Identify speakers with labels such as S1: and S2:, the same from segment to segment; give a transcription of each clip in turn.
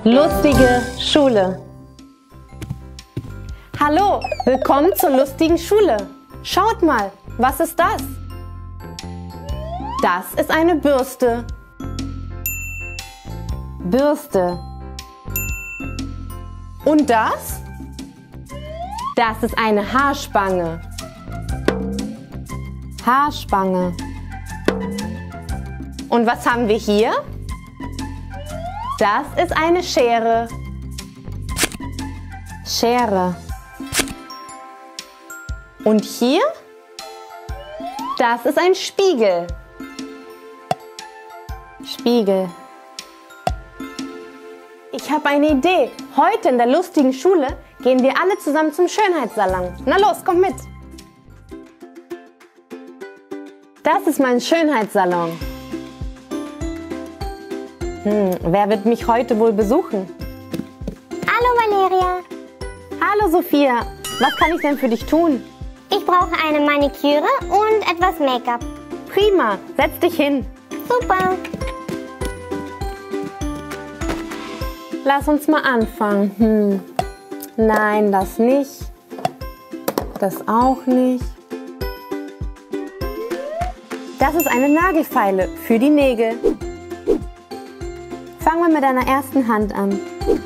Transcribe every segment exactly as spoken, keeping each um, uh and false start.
S1: Lustige Schule. Hallo, willkommen zur lustigen Schule. Schaut mal, was ist das? Das ist eine Bürste. Bürste. Und das? Das ist eine Haarspange. Haarspange. Und was haben wir hier? Das ist eine Schere. Schere. Und hier? Das ist ein Spiegel. Spiegel. Ich habe eine Idee. Heute in der lustigen Schule gehen wir alle zusammen zum Schönheitssalon. Na los, komm mit. Das ist mein Schönheitssalon. Hm, wer wird mich heute wohl besuchen?
S2: Hallo Valeria.
S1: Hallo Sophia. Was kann ich denn für dich tun?
S2: Ich brauche eine Maniküre und etwas Make-up.
S1: Prima, setz dich hin.
S2: Super.
S1: Lass uns mal anfangen. Hm. Nein, das nicht. Das auch nicht. Das ist eine Nagelfeile für die Nägel. Fangen wir mit deiner ersten Hand an.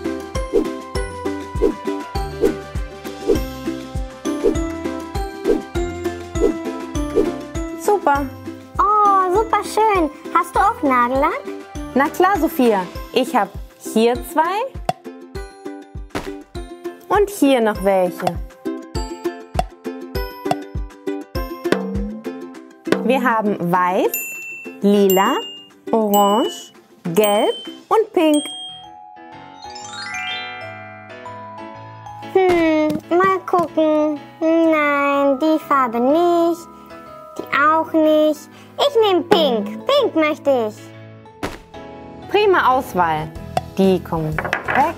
S1: Super.
S2: Oh, super schön. Hast du auch Nagellack?
S1: Na klar, Sophia. Ich habe hier zwei und hier noch welche. Wir haben weiß, lila, orange, gelb und pink.
S2: Hm, mal gucken. Nein, die Farbe nicht. Die auch nicht. Ich nehme pink. Pink möchte ich.
S1: Prima Auswahl. Die kommen weg.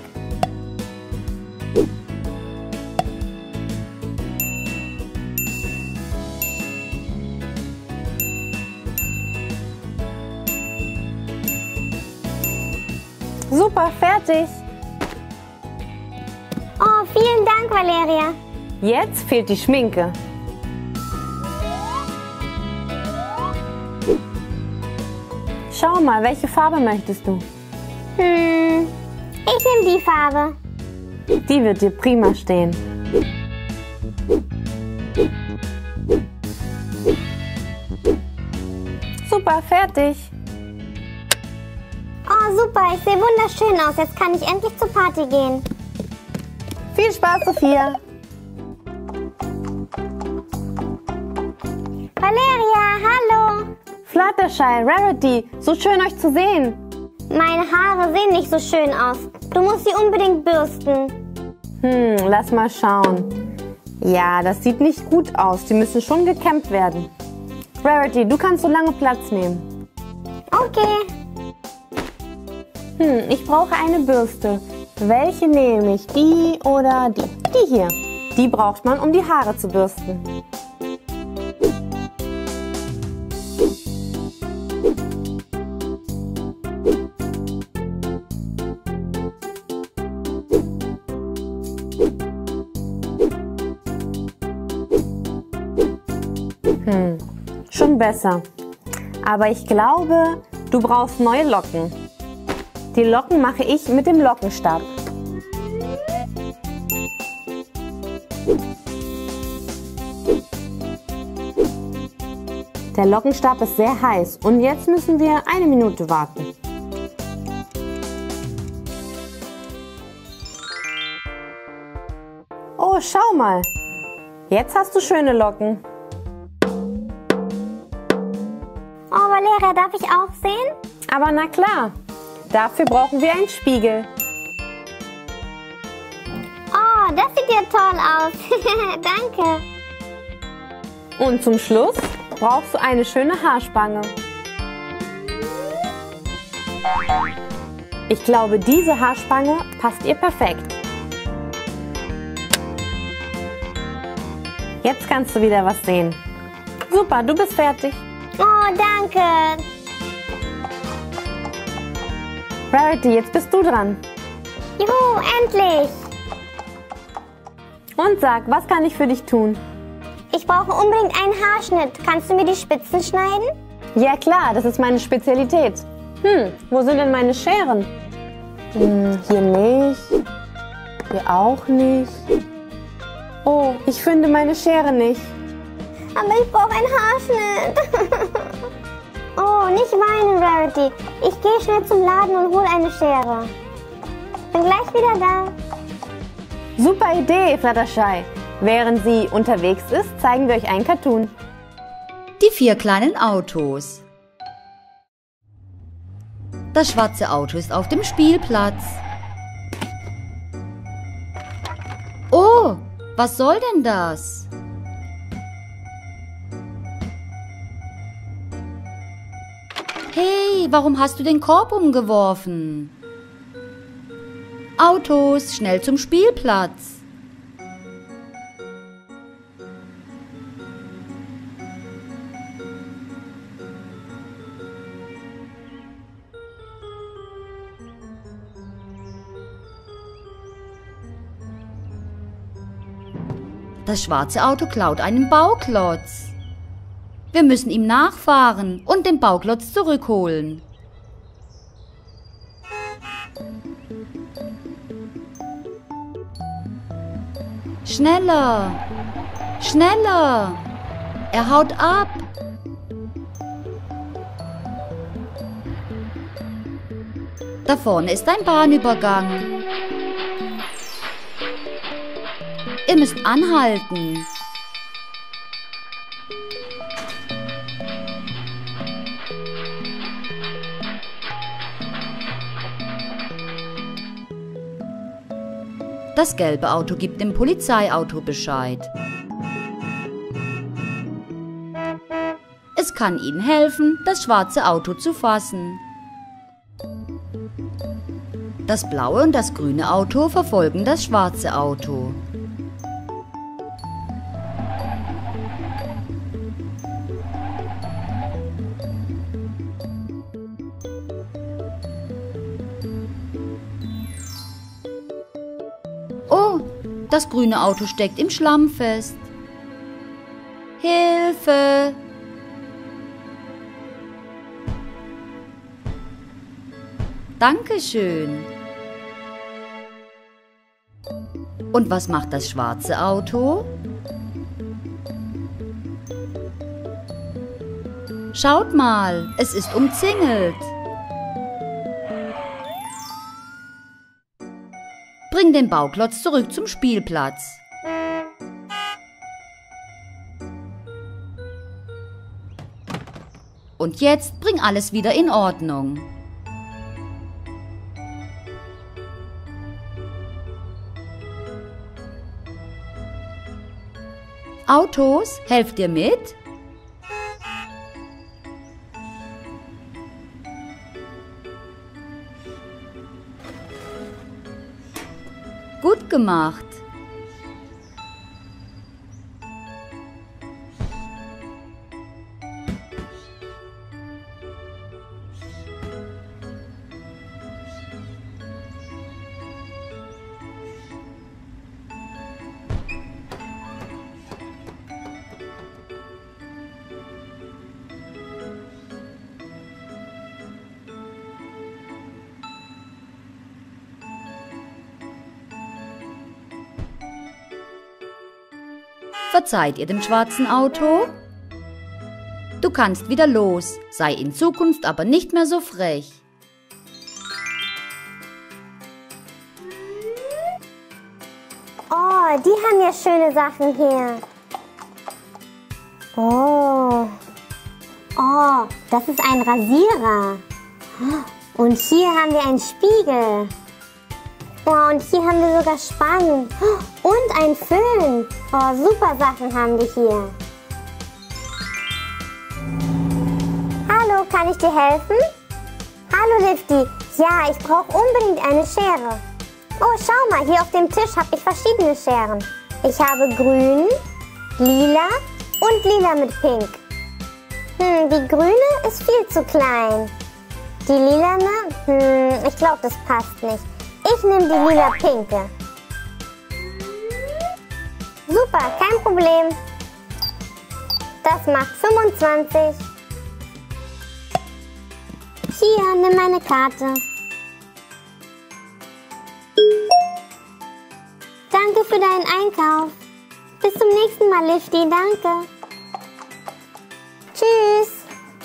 S1: Super, fertig.
S2: Oh, vielen Dank, Valeria.
S1: Jetzt fehlt die Schminke. Schau mal, welche Farbe möchtest du?
S2: Hm, ich nehme die Farbe.
S1: Die wird dir prima stehen. Super, fertig.
S2: Oh, super, ich sehe wunderschön aus. Jetzt kann ich endlich zur Party gehen.
S1: Viel Spaß, Sophia.
S2: Valeria, hallo.
S1: Fluttershy, Rarity, so schön euch zu sehen.
S2: Meine Haare sehen nicht so schön aus. Du musst sie unbedingt bürsten.
S1: Hm, lass mal schauen. Ja, das sieht nicht gut aus. Die müssen schon gekämmt werden. Rarity, du kannst so lange Platz nehmen.
S2: Okay.
S1: Hm, ich brauche eine Bürste. Welche nehme ich? Die oder die? Die hier. Die braucht man, um die Haare zu bürsten. Hm, schon besser. Aber ich glaube, du brauchst neue Locken. Die Locken mache ich mit dem Lockenstab. Der Lockenstab ist sehr heiß und jetzt müssen wir eine Minute warten. Oh, schau mal. Jetzt hast du schöne Locken.
S2: Oh, Valeria, darf ich auch sehen?
S1: Aber na klar, dafür brauchen wir einen Spiegel.
S2: Oh, das sieht ja toll aus. Danke.
S1: Und zum Schluss brauchst du eine schöne Haarspange. Ich glaube, diese Haarspange passt ihr perfekt. Jetzt kannst du wieder was sehen. Super, du bist fertig.
S2: Oh, danke.
S1: Rarity, jetzt bist du dran.
S2: Juhu, endlich!
S1: Und sag, was kann ich für dich tun?
S2: Ich brauche unbedingt einen Haarschnitt. Kannst du mir die Spitzen schneiden?
S1: Ja klar, das ist meine Spezialität. Hm, wo sind denn meine Scheren? Hm, hier nicht. Hier auch nicht. Oh, ich finde meine Schere nicht.
S2: Aber ich brauche einen Haarschnitt. Oh, nicht weinen, Rarity. Ich gehe schnell zum Laden und hole eine Schere. Bin gleich wieder da.
S1: Super Idee, Fluttershy. Während sie unterwegs ist, zeigen wir euch einen Cartoon.
S3: Die vier kleinen Autos. Das schwarze Auto ist auf dem Spielplatz. Oh, was soll denn das? Hey, warum hast du den Korb umgeworfen? Autos, schnell zum Spielplatz. Das schwarze Auto klaut einen Bauklotz. Wir müssen ihm nachfahren und den Bauklotz zurückholen. Schneller! Schneller! Er haut ab! Da vorne ist ein Bahnübergang. Ihr müsst anhalten. Das gelbe Auto gibt dem Polizeiauto Bescheid. Es kann ihnen helfen, das schwarze Auto zu fassen. Das blaue und das grüne Auto verfolgen das schwarze Auto. Oh, das grüne Auto steckt im Schlamm fest. Hilfe! Dankeschön. Und was macht das schwarze Auto? Schaut mal, es ist umzingelt. Bring den Bauklotz zurück zum Spielplatz. Und jetzt bring alles wieder in Ordnung. Autos, helft ihr mit? Gut gemacht. Verzeiht ihr dem schwarzen Auto? Du kannst wieder los, sei in Zukunft aber nicht mehr so frech.
S2: Oh, die haben ja schöne Sachen hier. Oh. Oh, das ist ein Rasierer. Und hier haben wir einen Spiegel. Oh, und hier haben wir sogar Spannen. Und ein Föhn. Oh, super Sachen haben wir hier. Hallo, kann ich dir helfen? Hallo, Lifty. Ja, ich brauche unbedingt eine Schere. Oh, schau mal, hier auf dem Tisch habe ich verschiedene Scheren. Ich habe grün, lila und lila mit pink. Hm, die grüne ist viel zu klein. Die lilane, hm, ich glaube, das passt nicht. Ich nehme die lila-pinke. Super, kein Problem. Das macht fünfundzwanzig. Hier, nimm meine Karte. Danke für deinen Einkauf. Bis zum nächsten Mal, Lifty. Danke. Tschüss.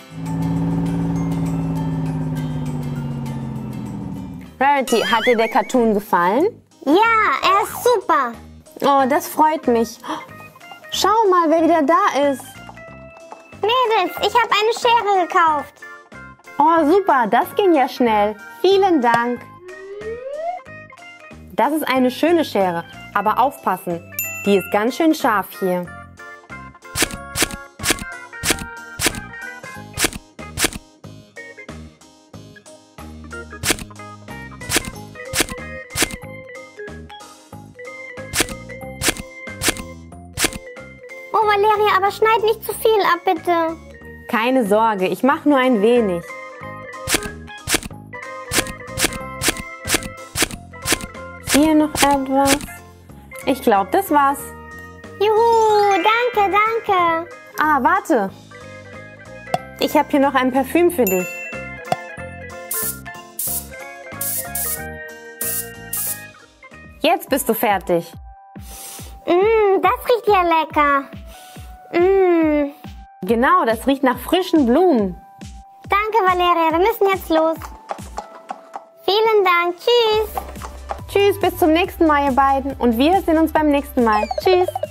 S1: Rarity, hat dir der Cartoon gefallen?
S2: Ja, er ist super.
S1: Oh, das freut mich. Schau mal, wer wieder da ist.
S2: Mädels, ich habe eine Schere gekauft.
S1: Oh, super, das ging ja schnell. Vielen Dank. Das ist eine schöne Schere, aber aufpassen, die ist ganz schön scharf hier.
S2: Oh, Valeria, aber schneid nicht zu viel ab, bitte.
S1: Keine Sorge, ich mache nur ein wenig. Hier noch etwas. Ich glaube, das war's.
S2: Juhu, danke, danke.
S1: Ah, warte. Ich habe hier noch ein Parfüm für dich. Jetzt bist du fertig.
S2: Mmm, das riecht ja lecker. Mmm.
S1: Genau, das riecht nach frischen Blumen.
S2: Danke, Valeria. Wir müssen jetzt los. Vielen Dank. Tschüss.
S1: Tschüss, bis zum nächsten Mal, ihr beiden. Und wir sehen uns beim nächsten Mal. Tschüss.